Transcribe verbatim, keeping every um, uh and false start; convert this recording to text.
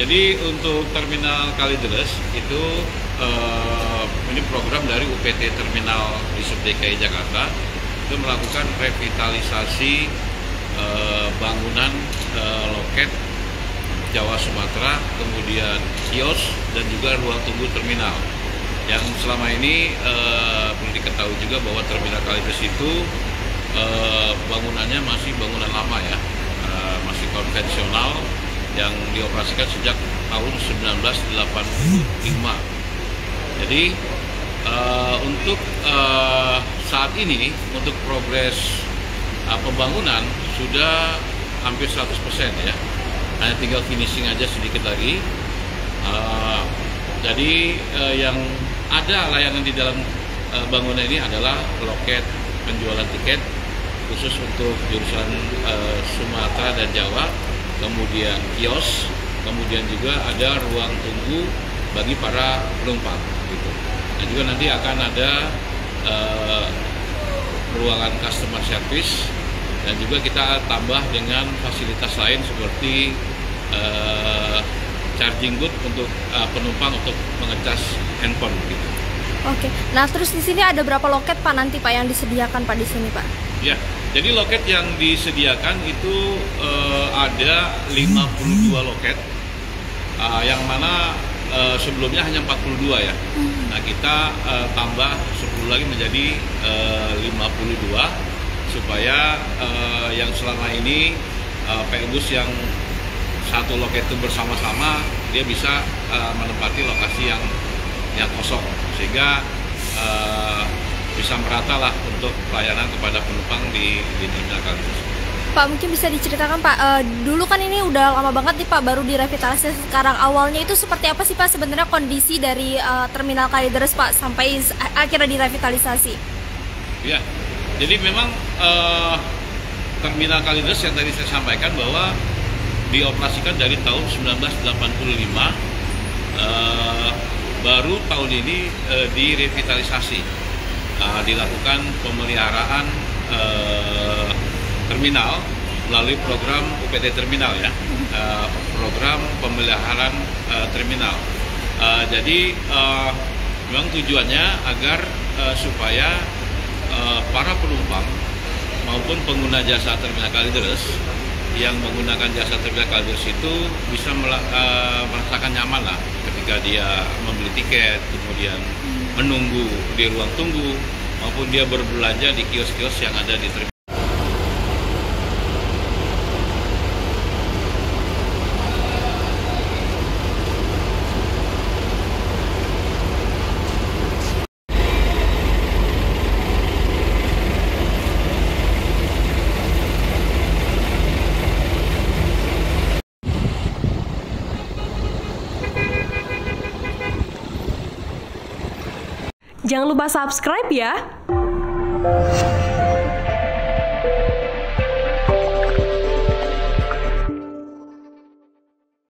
Jadi untuk Terminal Kalideres itu eh, ini program dari U P T Terminal di Sub D K I Jakarta itu melakukan revitalisasi eh, bangunan eh, loket Jawa Sumatera, kemudian kios dan juga ruang tunggu terminal. Yang selama ini eh, perlu diketahui juga bahwa Terminal Kalideres itu eh, bangunannya masih bangunan lama ya, eh, masih konvensional yang dioperasikan sejak tahun seribu sembilan ratus delapan puluh lima. Jadi uh, untuk uh, saat ini untuk progres uh, pembangunan sudah hampir seratus persen ya. Hanya tinggal finishing aja sedikit lagi. Uh, jadi uh, yang ada layanan di dalam uh, bangunan ini adalah loket penjualan tiket khusus untuk jurusan uh, Sumatera dan Jawa. Kemudian kios, kemudian juga ada ruang tunggu bagi para penumpang gitu. Dan juga nanti akan ada uh, ruangan customer service dan juga kita tambah dengan fasilitas lain seperti uh, charging booth untuk uh, penumpang untuk mengecas handphone gitu. Oke. Nah, terus di sini ada berapa loket Pak nanti Pak yang disediakan Pak di sini Pak? Ya, jadi loket yang disediakan itu uh, ada lima puluh dua loket, uh, yang mana uh, sebelumnya hanya empat puluh dua ya. Hmm. Nah, kita uh, tambah sepuluh lagi menjadi uh, lima puluh dua supaya uh, yang selama ini uh, P E Bus yang satu loket itu bersama-sama dia bisa uh, menempati lokasi yang yang kosong sehingga uh, bisa merata lah untuk pelayanan kepada penumpang di, di Terminal Kalideres. Pak, mungkin bisa diceritakan Pak, uh, dulu kan ini udah lama banget nih Pak baru direvitalisasi, sekarang awalnya itu seperti apa sih Pak sebenarnya kondisi dari uh, Terminal Kalideres Pak sampai akhirnya direvitalisasi? Ya, jadi memang uh, Terminal Kalideres yang tadi saya sampaikan bahwa dioperasikan dari tahun seribu sembilan ratus delapan puluh lima, uh, baru tahun ini uh, direvitalisasi, uh, dilakukan pemeliharaan uh, terminal melalui program U P T Terminal ya, uh, program pemeliharaan uh, terminal. Uh, jadi uh, memang tujuannya agar uh, supaya uh, para penumpang maupun pengguna jasa Terminal Kalideres yang menggunakan jasa Terminal Kalideres itu bisa uh, merasakan nyaman lah ketika dia membeli tiket, kemudian menunggu di ruang tunggu, maupun dia berbelanja di kios-kios yang ada di terminal. Jangan lupa subscribe ya.